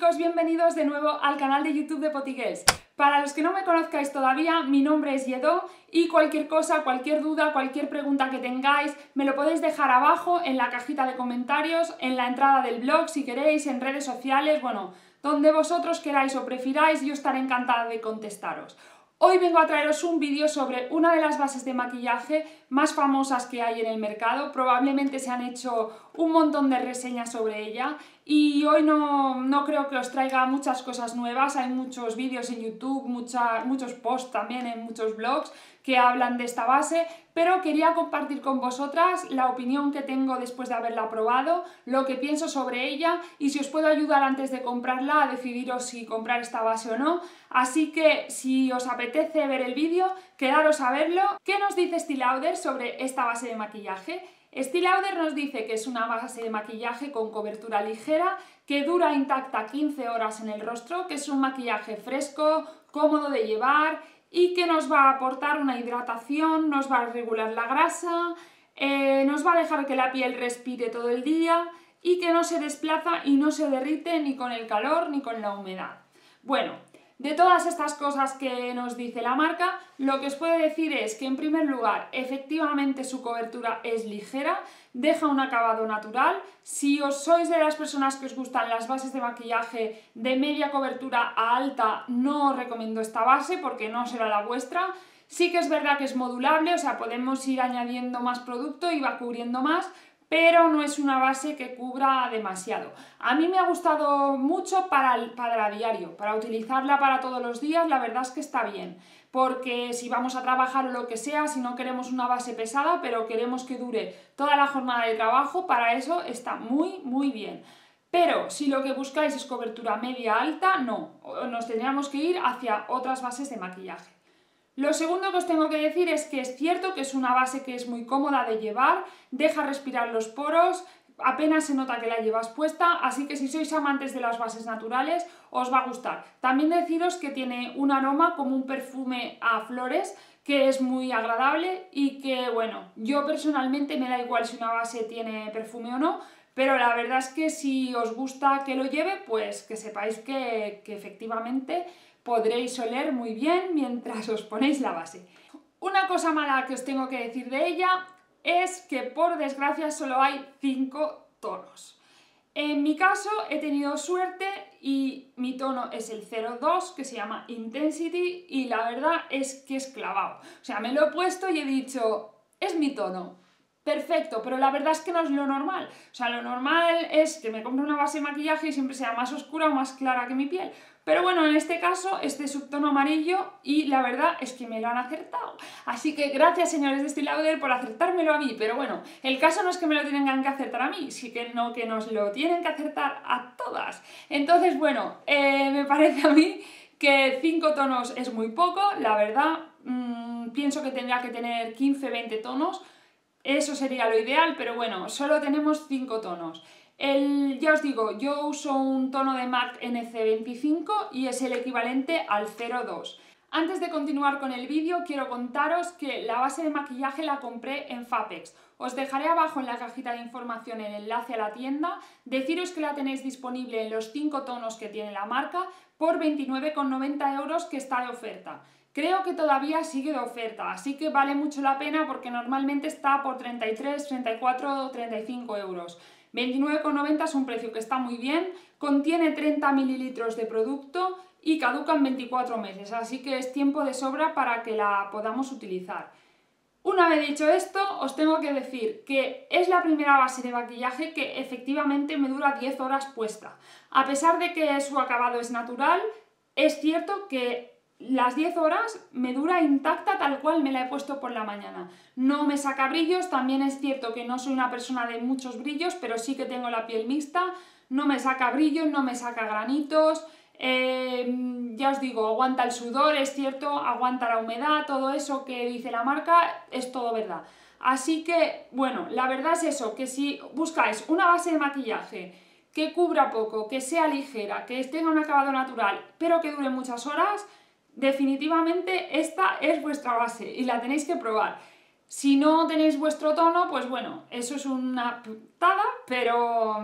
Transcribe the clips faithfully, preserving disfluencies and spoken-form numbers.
chicos, bienvenidos de nuevo al canal de YouTube de Potigués. Para los que no me conozcáis todavía, mi nombre es Lledó y cualquier cosa, cualquier duda, cualquier pregunta que tengáis, me lo podéis dejar abajo en la cajita de comentarios, en la entrada del blog, si queréis, en redes sociales, bueno, donde vosotros queráis o prefiráis, yo estaré encantada de contestaros. Hoy vengo a traeros un vídeo sobre una de las bases de maquillaje más famosas que hay en el mercado. Probablemente se han hecho un montón de reseñas sobre ella y hoy no, no creo que os traiga muchas cosas nuevas. Hay muchos vídeos en YouTube, mucha, muchos posts también en muchos blogs que hablan de esta base, pero quería compartir con vosotras la opinión que tengo después de haberla probado, lo que pienso sobre ella y si os puedo ayudar antes de comprarla a decidiros si comprar esta base o no. Así que si os apetece ver el vídeo, quedaros a verlo. ¿Qué nos dice Estée Lauder sobre esta base de maquillaje? Estée Lauder nos dice que es una base de maquillaje con cobertura ligera, que dura intacta quince horas en el rostro, que es un maquillaje fresco, cómodo de llevar y que nos va a aportar una hidratación, nos va a regular la grasa, eh, nos va a dejar que la piel respire todo el día y que no se desplaza y no se derrite ni con el calor ni con la humedad. Bueno, de todas estas cosas que nos dice la marca, lo que os puedo decir es que en primer lugar, efectivamente su cobertura es ligera, deja un acabado natural. Si os sois de las personas que os gustan las bases de maquillaje de media cobertura a alta, no os recomiendo esta base porque no será la vuestra. Sí que es verdad que es modulable, o sea, podemos ir añadiendo más producto y va cubriendo más, pero no es una base que cubra demasiado. A mí me ha gustado mucho para, para diario, para utilizarla para todos los días, la verdad es que está bien, porque si vamos a trabajar o lo que sea, si no queremos una base pesada, pero queremos que dure toda la jornada de trabajo, para eso está muy, muy bien. Pero si lo que buscáis es cobertura media alta, no, nos tendríamos que ir hacia otras bases de maquillaje. Lo segundo que os tengo que decir es que es cierto que es una base que es muy cómoda de llevar, deja respirar los poros, apenas se nota que la llevas puesta, así que si sois amantes de las bases naturales os va a gustar. También deciros que tiene un aroma como un perfume a flores que es muy agradable y que, bueno, yo personalmente me da igual si una base tiene perfume o no, pero la verdad es que si os gusta que lo lleve, pues que sepáis que, que efectivamente podréis oler muy bien mientras os ponéis la base. Una cosa mala que os tengo que decir de ella es que por desgracia solo hay cinco tonos. En mi caso he tenido suerte y mi tono es el cero dos, que se llama Intensity, y la verdad es que es clavado. O sea, me lo he puesto y he dicho, es mi tono. Perfecto, pero la verdad es que no es lo normal. O sea, lo normal es que me compre una base de maquillaje y siempre sea más oscura o más clara que mi piel. Pero bueno, en este caso, este subtono amarillo y la verdad es que me lo han acertado. Así que gracias, señores de Estée Lauder, por acertármelo a mí. Pero bueno, el caso no es que me lo tengan que acertar a mí, sí que no, que nos lo tienen que acertar a todas. Entonces, bueno, eh, me parece a mí que cinco tonos es muy poco, la verdad. Mmm, pienso que tendría que tener quince veinte tonos. Eso sería lo ideal, pero bueno, solo tenemos cinco tonos. El, ya os digo, yo uso un tono de M A C N C veinticinco y es el equivalente al cero dos. Antes de continuar con el vídeo, quiero contaros que la base de maquillaje la compré en Fapex. Os dejaré abajo en la cajita de información el enlace a la tienda. Deciros que la tenéis disponible en los cinco tonos que tiene la marca por veintinueve con noventa euros, que está de oferta. Creo que todavía sigue de oferta, así que vale mucho la pena porque normalmente está por treinta y tres, treinta y cuatro o treinta y cinco euros. veintinueve con noventa es un precio que está muy bien, contiene treinta mililitros de producto y caduca en veinticuatro meses, así que es tiempo de sobra para que la podamos utilizar. Una vez dicho esto, os tengo que decir que es la primera base de maquillaje que efectivamente me dura diez horas puesta. A pesar de que su acabado es natural, es cierto que las diez horas me dura intacta tal cual me la he puesto por la mañana. No me saca brillos, también es cierto que no soy una persona de muchos brillos, pero sí que tengo la piel mixta, no me saca brillos, no me saca granitos, eh, ya os digo, aguanta el sudor, es cierto, aguanta la humedad, todo eso que dice la marca es todo verdad. Así que, bueno, la verdad es eso, que si buscáis una base de maquillaje que cubra poco, que sea ligera, que tenga un acabado natural, pero que dure muchas horas, definitivamente esta es vuestra base y la tenéis que probar. Si no tenéis vuestro tono, pues bueno, eso es una putada, pero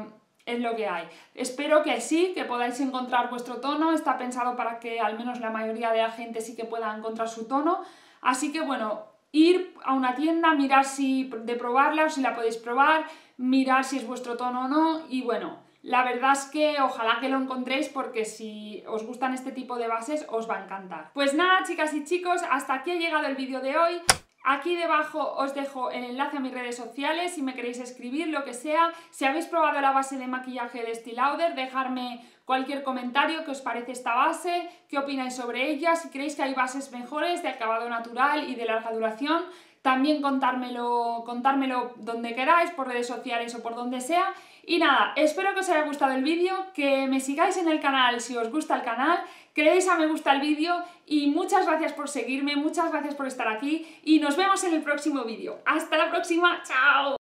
es lo que hay. Espero que sí, que podáis encontrar vuestro tono, está pensado para que al menos la mayoría de la gente sí que pueda encontrar su tono, así que bueno, ir a una tienda, mirar si de probarla o si la podéis probar, mirar si es vuestro tono o no, y bueno, la verdad es que ojalá que lo encontréis porque si os gustan este tipo de bases os va a encantar. Pues nada, chicas y chicos, hasta aquí ha llegado el vídeo de hoy. Aquí debajo os dejo el enlace a mis redes sociales si me queréis escribir, lo que sea. Si habéis probado la base de maquillaje de Estée Lauder, dejarme cualquier comentario, qué os parece esta base, qué opináis sobre ella, si creéis que hay bases mejores de acabado natural y de larga duración. También contármelo, contármelo donde queráis, por redes sociales o por donde sea. Y nada, espero que os haya gustado el vídeo, que me sigáis en el canal si os gusta el canal, que le deis a me gusta al vídeo y muchas gracias por seguirme, muchas gracias por estar aquí y nos vemos en el próximo vídeo. ¡Hasta la próxima! ¡Chao!